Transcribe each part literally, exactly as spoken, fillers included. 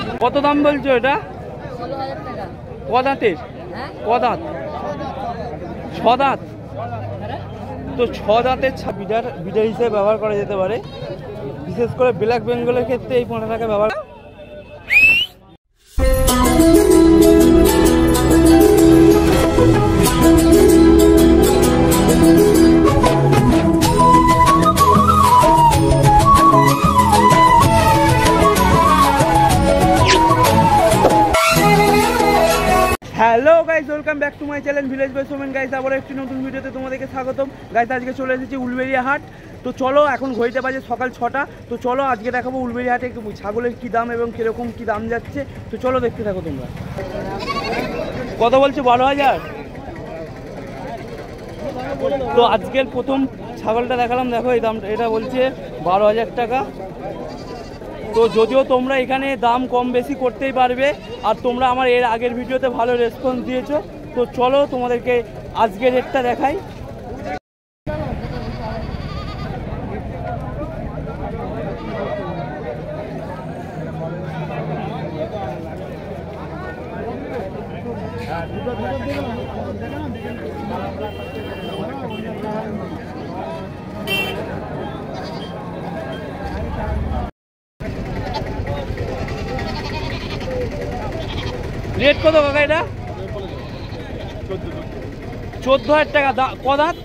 কত দাম বলছো এটা? ক দাঁতের? ক দাঁত? ছ দাঁত। তো ছ দাঁতের বিডার বিডার হিসেবে ব্যবহার করা যেতে পারে, বিশেষ করে ব্ল্যাক বেঙ্গলের ক্ষেত্রে এই পোনাটাকে ব্যবহার। Hello guys, welcome back to my channel village by Somen. Guys আবার একটি নতুন ভিডিওতে তোমাদেরকে স্বাগতম। গাইস আজকে চলে এসেছি উলবেড়িয়া হাট। তো চলো, এখন ঘড়িতে বাজে সকাল ছটা। তো চলো আজকে দেখাবো উলবেড়িয়া হাটে ছাগলের কী দাম এবং কীরকম কী দাম যাচ্ছে। তো চলো দেখতে থাকো তোমরা। কত বলছো? বারো হাজার। তো আজকের প্রথম ছাগলটা দেখালাম, দেখো এই দামটা, এটা বলছে বারো হাজার টাকা। তো যদিও তোমরা এখানে দাম কম বেশি করতেই পারবে, আর তোমরা আমার এর আগের ভিডিওতে ভালো রেসপন্স দিয়েছো। তো চলো তোমাদেরকে আজকের রেটটা দেখাই। রেট কত কাকা এটা? চোদ্দ হাজার টাকা। ক দাঁত?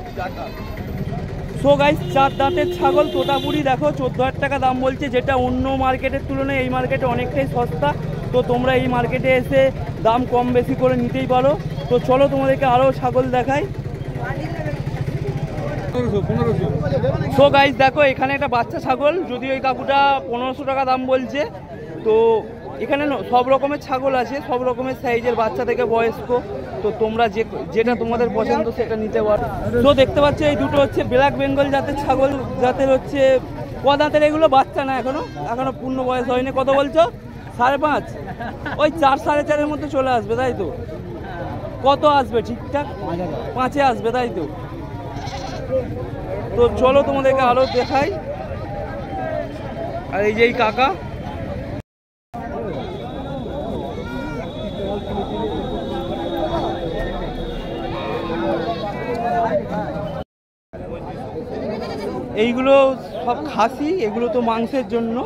সো গাইস, চার দাঁতের ছাগল তোতাপুরি, দেখো চোদ্দ হাজার টাকা দাম বলছে, যেটা অন্য মার্কেটের তুলনায় এই মার্কেটে অনেকটাই সস্তা। তো তোমরা এই মার্কেটে এসে দাম কম বেশি করে নিতেই পারো। তো চলো তোমাদেরকে আরও ছাগল দেখাই। সো গাইস দেখো, এখানে একটা বাচ্চা ছাগল, যদিও এই কাকুটা পনেরোশো টাকা দাম বলছে। তো এখানে সব রকমের ছাগল আছে, সব রকমের সাইজের, বাচ্চা থেকে বয়স্ক। তো তোমরা যে যেটা তোমাদের পছন্দ সেটা নিতে পারো। তো দেখতে পাচ্ছ এই দুটো হচ্ছে ব্ল্যাক বেঙ্গল জাতের ছাগল, জাতের হচ্ছে ক দাঁতের এগুলো? বাচ্চা না, এখনো এখনো পূর্ণ বয়স হয়নি। কত বলছো? সাড়ে পাঁচ। ওই চার সাড়ে চারের মধ্যে চলে আসবে, তাই তো? কত আসবে ঠিকঠাক? পাঁচে আসবে, তাই তো? তো চলো তোমাদেরকে আরো দেখাই। আর এই যে এই কাকা, এইগুলো সব খাসি, এগুলো তো মাংসের জন্য।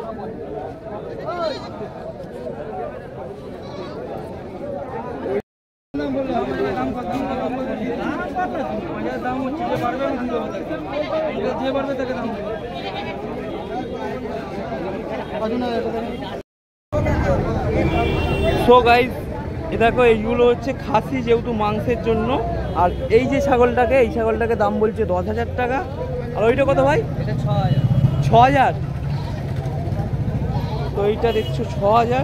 সো গাইস এ দেখো, এইগুলো হচ্ছে খাসি, যেহেতু মাংসের জন্য। আর এই যে ছাগলটাকে, এই ছাগলটাকে দাম বলছে দশ হাজার টাকা। আর ওইটা কত ভাই? ছ হাজার। তো এইটা দেখছো ছ হাজার।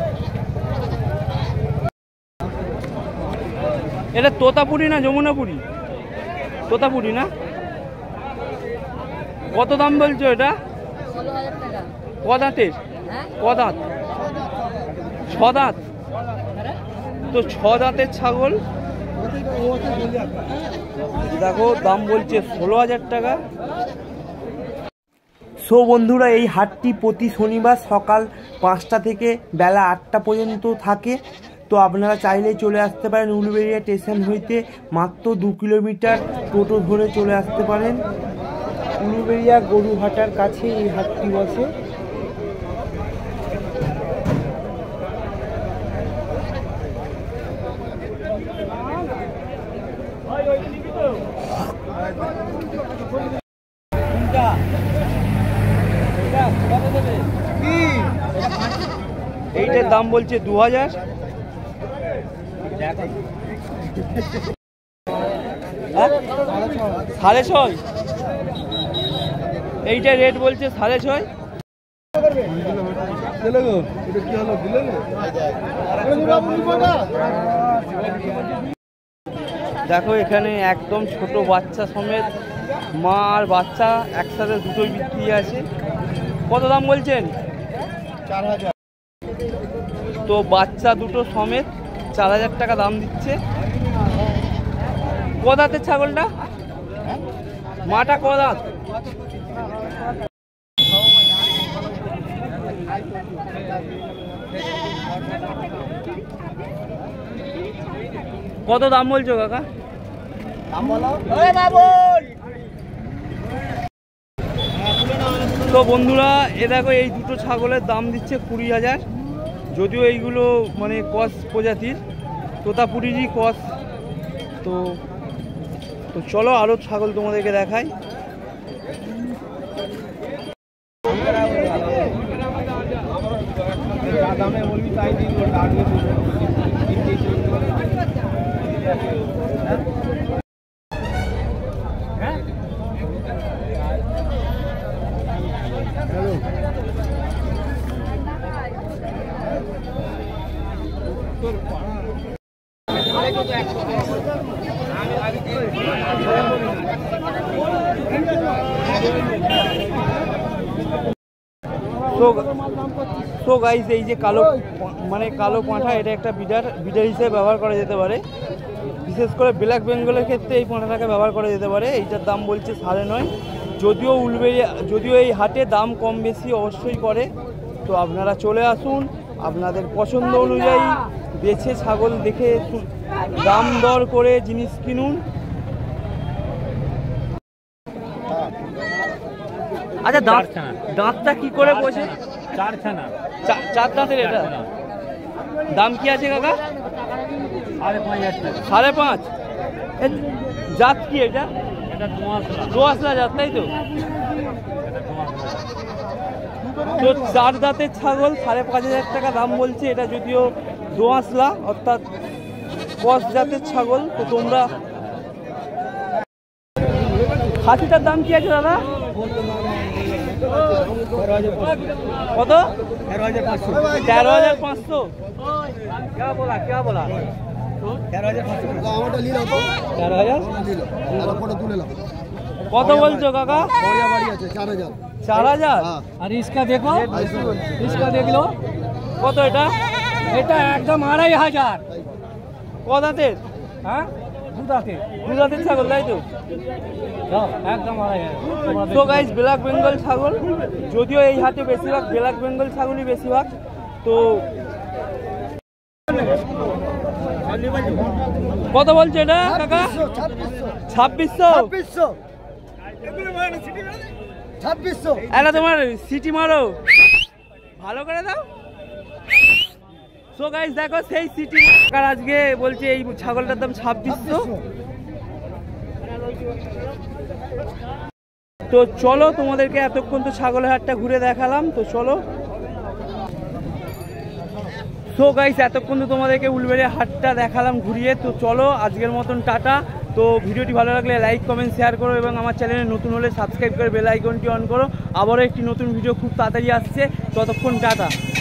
এটা তোতাপুরি না যমুনাপুরি? তোতাপুরি না? কত দাম বলছো এটা? ক দাঁতের? ক দাঁত? ছ দাঁত। তো ছ দাঁতের ছাগল, দেখো দাম বলছে ষোলো হাজার টাকা। সো বন্ধুরা, এই হাটটি প্রতি শনিবার সকাল পাঁচটা থেকে বেলা আটটা পর্যন্ত থাকে। তো আপনারা চাইলেই চলে আসতে পারেন। উলবেড়িয়া স্টেশন হইতে মাত্র দু কিলোমিটার টোটো ধরে চলে আসতে পারেন। উলবেড়িয়া গরুহাটার কাছে এই হাটটি বসে। এইটার দাম বলছে দু হাজার। সাড়ে ছয়। এইটা রেট বলছে সাড়ে ছয়। দেখো এখানে একদম ছোট বাচ্চা সমেত, মা আর বাচ্চা একসাথে দুটোই বিক্রি আছে। কত দাম বলছেন? চার হাজার। তো বাচ্চা দুটো সমেত চার হাজার টাকা দাম দিচ্ছে। ক দাঁতের ছাগলটা? মাটা ক দাঁত? কত দাম বলছো কাকা? তো বন্ধুরা এ দেখো এই দুটো ছাগলের দাম দিচ্ছে কুড়ি হাজার। যদিও এইগুলো মানে কস প্রজাতির, তোতাপুরিরই কস। তো তো চলো আরও ছাগল তোমাদেরকে দেখাই। তো গাইস এই যে কালো মানে কালো পাঁঠা, এটা একটা বিডার বিডার হিসেবে ব্যবহার করা যেতে পারে। বিশেষ করে ব্ল্যাক বেঙ্গলের ক্ষেত্রে এই পাঁঠাটাকে ব্যবহার করা যেতে পারে। এইটার দাম বলছে সাড়ে নয়। যদিও উলবেড়িয়া যদিও এই হাটে দাম কম বেশি অবশ্যই করে। তো আপনারা চলে আসুন, আপনাদের পছন্দ অনুযায়ী বেছে ছাগল দেখে দাম দর করে জিনিস কিনুন। আচ্ছা দাঁত দাঁতটা কি করে বসে? চার ছানা, চার দাঁতের। এটা দাম কি আছে কাকা? সাড়ে পাঁচ হাজার টাকা। সাড়ে পাঁচ। জাত কি এটা? এটা দোয়াশলা। দোয়াশলা জাত, তাই তো? তো চার দাঁতের ছাগল সাড়ে পাঁচ হাজার টাকা দাম বলছে। এটা যদিও দোয়াশলা অর্থাৎ কস জাতের ছাগল। তো তোমরা খাসিটার দাম কি আছে দাদা? কত? তেরো হাজার পাঁচশো। তেরো হাজার পাঁচশো क्या बोला क्या बोला? তেরো হাজার কত বলছো কাকা? চার হাজার। আর इसका देखो, इसका देख लो। কত এটা? এটা একদম আড়াই হাজার। কদাতের? হ্যাঁ দুধাতে। দুধাতের ছাগল, তাই তো? একদম আড়াই হাজার। তো গাইস ব্ল্যাক বেঙ্গল ছাগল, যদিও এই হাটে বেশিরভাগ ব্ল্যাক বেঙ্গল ছাগলই বেশিরভাগ। তো কত বলছো এটা কাকা? ছাব্বিশশো। ছাব্বিশশো। এটা তোমার সিটি মারো, ভালো করে দাও। সো গাইস দেখো সেই সিটি আজকে বলছে এই ছাগলটার দাম ছাব্বিশশো। তো চলো তোমাদেরকে এতক্ষণ তো ছাগলের হাটটা ঘুরে দেখালাম। তো চলো। সো গাইস এতক্ষণ তো তোমাদেরকে উলবেড়িয়া হাটটা দেখালাম ঘুরিয়ে। তো চলো আজকের মতন টাটা। তো ভিডিওটি ভালো লাগলে লাইক কমেন্ট শেয়ার করো এবং আমার চ্যানেলে নতুন হলে সাবস্ক্রাইব করে বেল আইকনটি অন করো। আবারও একটি নতুন ভিডিও খুব তাড়াতাড়ি আসছে। ততক্ষণ টাটা।